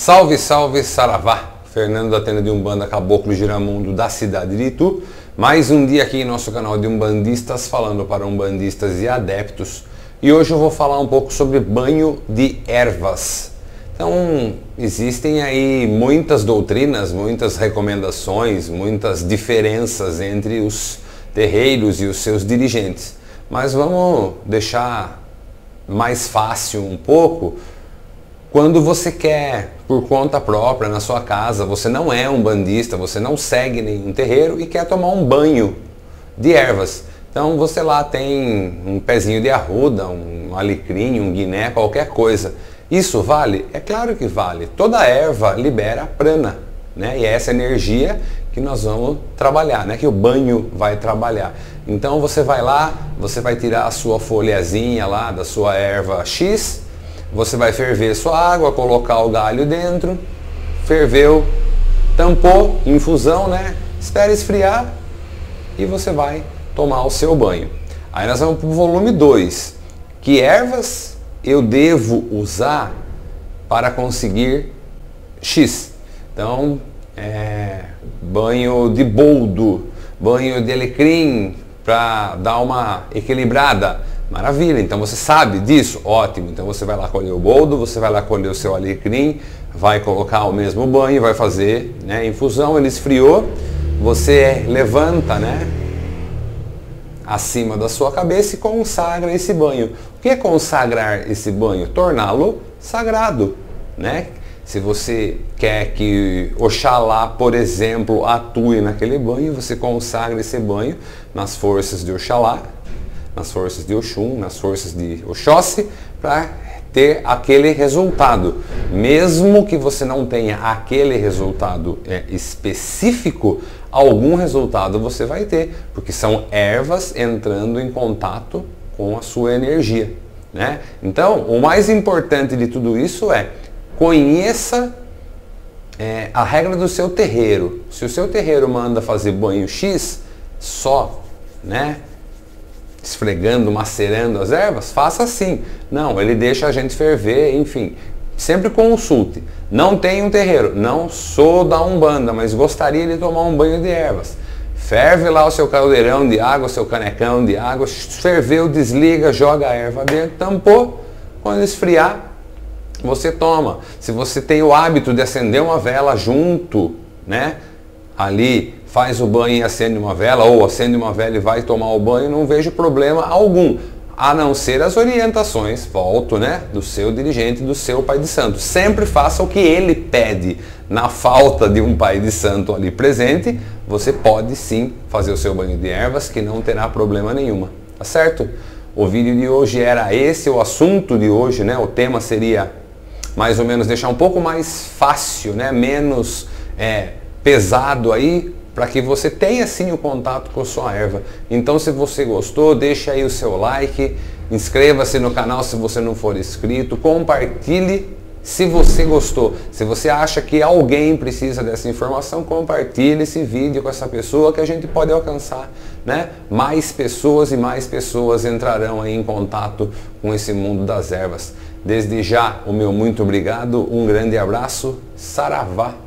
Salve, salve, saravá! Fernando da tenda de Umbanda Caboclo Giramundo da cidade de Itu. Mais um dia aqui em nosso canal de Umbandistas, falando para umbandistas e adeptos. E hoje eu vou falar um pouco sobre banho de ervas. Então, existem aí muitas doutrinas, muitas recomendações, muitas diferenças entre os terreiros e os seus dirigentes. Mas vamos deixar mais fácil um pouco. Quando você quer, por conta própria, na sua casa, você não é umbandista, você não segue nenhum terreiro e quer tomar um banho de ervas. Então você lá tem um pezinho de arruda, um alecrim, um guiné, qualquer coisa. Isso vale? É claro que vale. Toda erva libera prana, né? E é essa energia que nós vamos trabalhar, né? Que o banho vai trabalhar. Então você vai lá, você vai tirar a sua folhazinha lá da sua erva X, você vai ferver sua água, colocar o galho dentro, ferveu, tampou, infusão, né? Espera esfriar e você vai tomar o seu banho. Aí nós vamos para o volume 2. Que ervas eu devo usar para conseguir X? Então, banho de boldo, banho de alecrim para dar uma equilibrada. Maravilha, então você sabe disso? Ótimo, então você vai lá colher o boldo, você vai lá colher o seu alecrim, vai colocar o mesmo banho, vai fazer, né, infusão, ele esfriou, você levanta, né, acima da sua cabeça e consagra esse banho. O que é consagrar esse banho? Torná-lo sagrado, né? Se você quer que Oxalá, por exemplo, atue naquele banho, você consagra esse banho nas forças de Oxalá, nas forças de Oxum, nas forças de Oxóssi, para ter aquele resultado. Mesmo que você não tenha aquele resultado específico, algum resultado você vai ter, porque são ervas entrando em contato com a sua energia, né? Então, o mais importante de tudo isso é conheça a regra do seu terreiro. Se o seu terreiro manda fazer banho X só, né, esfregando, macerando as ervas, faça assim. Não, ele deixa a gente ferver, enfim. Sempre consulte. Não tem um terreiro, não sou da Umbanda, mas gostaria de tomar um banho de ervas. Ferve lá o seu caldeirão de água, o seu canecão de água, ferveu, desliga, joga a erva dentro, tampou. Quando esfriar, você toma. Se você tem o hábito de acender uma vela junto, né, ali, faz o banho e acende uma vela, ou acende uma vela e vai tomar o banho, não vejo problema algum, a não ser as orientações, volto, né, do seu dirigente, do seu pai de santo. Sempre faça o que ele pede. Na falta de um pai de santo ali presente, você pode sim fazer o seu banho de ervas, que não terá problema nenhuma, tá certo? O vídeo de hoje era esse, o assunto de hoje, né, o tema seria mais ou menos deixar um pouco mais fácil, né, menos pesado aí, para que você tenha sim o contato com a sua erva. Então, se você gostou, deixa aí o seu like, inscreva-se no canal se você não for inscrito, compartilhe se você gostou. Se você acha que alguém precisa dessa informação, compartilhe esse vídeo com essa pessoa, que a gente pode alcançar, né, mais pessoas, e mais pessoas entrarão aí em contato com esse mundo das ervas. Desde já, o meu muito obrigado, um grande abraço, saravá!